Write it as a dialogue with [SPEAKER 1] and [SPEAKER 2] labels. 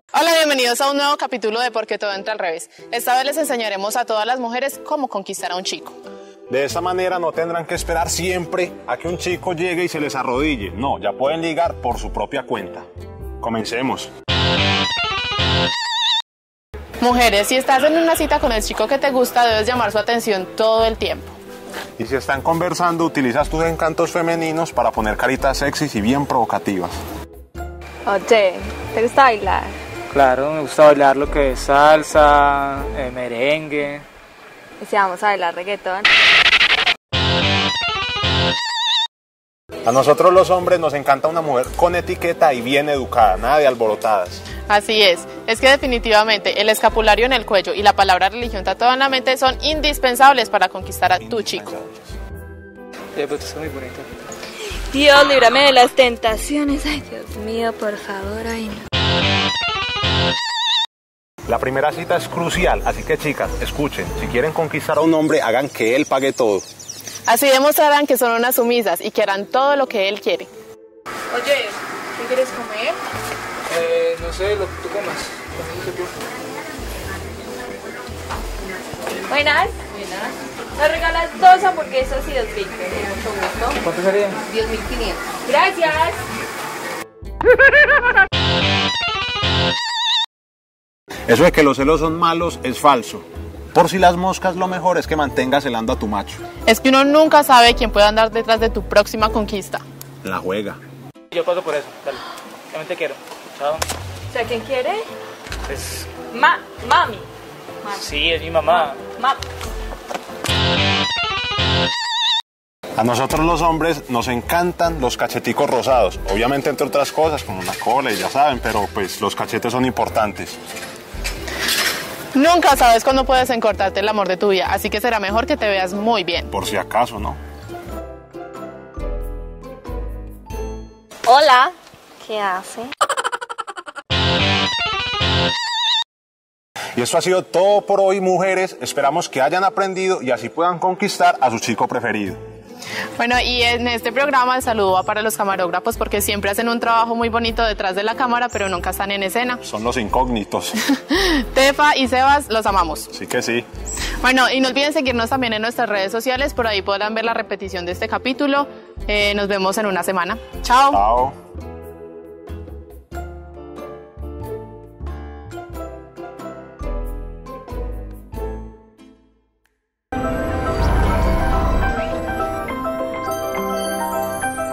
[SPEAKER 1] Hola, bienvenidos a un nuevo capítulo de Por qué todo entra al revés. Esta vez les enseñaremos a todas las mujeres cómo conquistar a un chico.
[SPEAKER 2] De esta manera no tendrán que esperar siempre a que un chico llegue y se les arrodille. No, ya pueden ligar por su propia cuenta. Comencemos.
[SPEAKER 1] Mujeres, si estás en una cita con el chico que te gusta, debes llamar su atención todo el tiempo.
[SPEAKER 2] Y si están conversando, utilizas tus encantos femeninos para poner caritas sexys y bien provocativas.
[SPEAKER 3] Oye, ¿te gusta bailar?
[SPEAKER 4] Claro, me gusta bailar lo que es salsa, merengue.
[SPEAKER 3] ¿Y si vamos a bailar reggaetón?
[SPEAKER 2] A nosotros los hombres nos encanta una mujer con etiqueta y bien educada, nada de alborotadas.
[SPEAKER 1] Así es que definitivamente el escapulario en el cuello y la palabra religión tatuada en la mente son indispensables para conquistar a tu chico.
[SPEAKER 4] Pero está muy bonita.
[SPEAKER 3] Dios, líbrame de las tentaciones. Ay, Dios mío, por favor, ay no.
[SPEAKER 2] La primera cita es crucial, así que chicas, escuchen, si quieren conquistar a un hombre, hagan que él pague todo.
[SPEAKER 1] Así demostrarán que son unas sumisas y que harán todo lo que él quiere.
[SPEAKER 3] Oye, ¿qué quieres comer?
[SPEAKER 4] No sé, lo que tú comas.
[SPEAKER 3] Buenas. ¿Me regalas 2 hamburguesas y 2 Big Mac? Mucho gusto.
[SPEAKER 4] ¿Cuánto sería?
[SPEAKER 3] 10.500. Gracias.
[SPEAKER 2] Eso de que los celos son malos es falso. Por si las moscas, lo mejor es que mantengas celando a tu macho.
[SPEAKER 1] Es que uno nunca sabe quién puede andar detrás de tu próxima conquista.
[SPEAKER 2] La juega.
[SPEAKER 4] Yo paso por eso, dale. También te quiero. Chao.
[SPEAKER 3] O sea, ¿quién quiere?
[SPEAKER 4] Pues,
[SPEAKER 3] Mami.
[SPEAKER 4] sí, es mi mamá.
[SPEAKER 2] A nosotros los hombres nos encantan los cacheticos rosados. Obviamente entre otras cosas, como una cola, y ya saben, pero pues los cachetes son importantes.
[SPEAKER 1] Nunca sabes cuándo puedes encortarte el amor de tu vida, así que será mejor que te veas muy bien.
[SPEAKER 2] Por si acaso, ¿no?
[SPEAKER 3] Hola. ¿Qué hace?
[SPEAKER 2] Y esto ha sido todo por hoy, mujeres. Esperamos que hayan aprendido y así puedan conquistar a su chico preferido.
[SPEAKER 1] Bueno, y en este programa el saludo va para los camarógrafos porque siempre hacen un trabajo muy bonito detrás de la cámara, pero nunca están en escena.
[SPEAKER 2] Son los incógnitos.
[SPEAKER 1] Tefa y Sebas, los amamos.
[SPEAKER 2] Sí que sí.
[SPEAKER 1] Bueno, y no olviden seguirnos también en nuestras redes sociales, por ahí podrán ver la repetición de este capítulo. Nos vemos en una semana. Chao.
[SPEAKER 2] Chao.